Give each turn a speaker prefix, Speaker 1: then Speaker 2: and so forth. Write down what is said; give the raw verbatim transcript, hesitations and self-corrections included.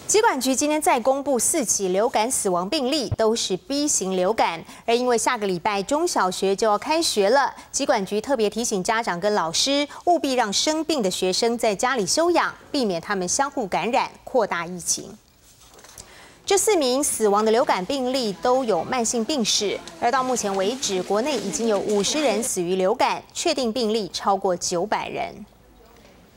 Speaker 1: 疾管局今天再公布四起流感死亡病例，都是 B 型流感。而因为下个礼拜中小学就要开学了，疾管局特别提醒家长跟老师，务必让生病的学生在家里休养，避免他们相互感染，扩大疫情。这四名死亡的流感病例都有慢性病史，而到目前为止，国内已经有五十人死于流感，确定病例超过九百人。